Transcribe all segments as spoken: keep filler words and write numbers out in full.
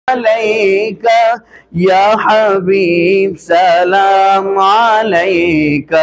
अलैका या हबीब सलाम अलैका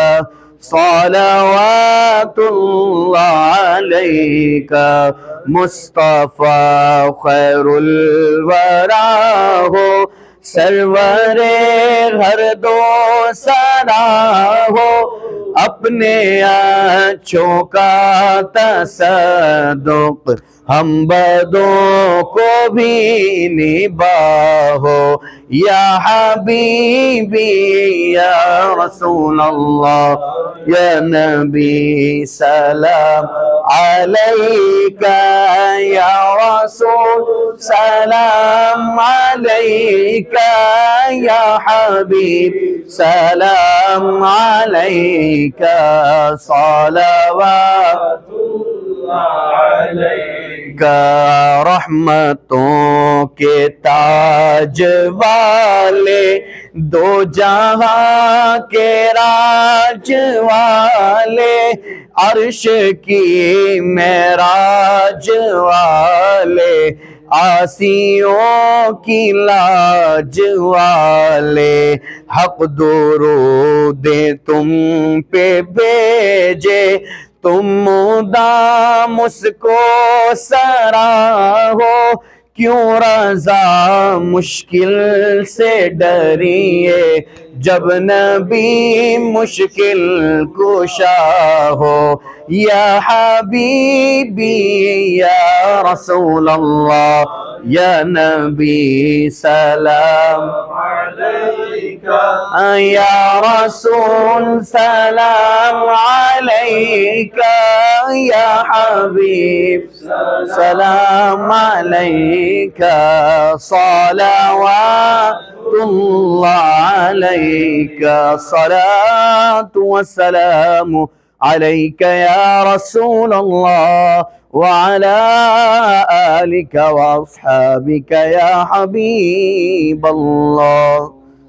सलावातुल्लाह अलैका मुस्तफा खैरुल वरा हो सरवरे हर दो सरा हो अपने आँखों का तसद्दुक हम बदों को भी निबाहो या हबीबी या रसूल अल्लाह या नबी सलाम अलैका या रसूल सलाम अलैका या हबीब सलाम अलैका सलावतुल्लाह अलैका रहमतों के ताज वाले दो जहां के राज वाले अर्श की मेराज वाले आसियों की लाज वाले हक दुरूदे तुम पे भेजे तुम मुदाम मुझको सराहो क्यों रज़ा मुश्किल से डरिए जब नबी मुश्किल कुशा हो या हबीबी या रसूल अल्लाह या नबी सलाम अलैका या रसूल सलाम अलैका या हबीब सलाम अलैका सलावातुल्लाह अलैका सलातु वस्सलामु अलैका या रसूल अल्लाह व अला आलिका व अस्हाबिका या हबीब अल्लाह।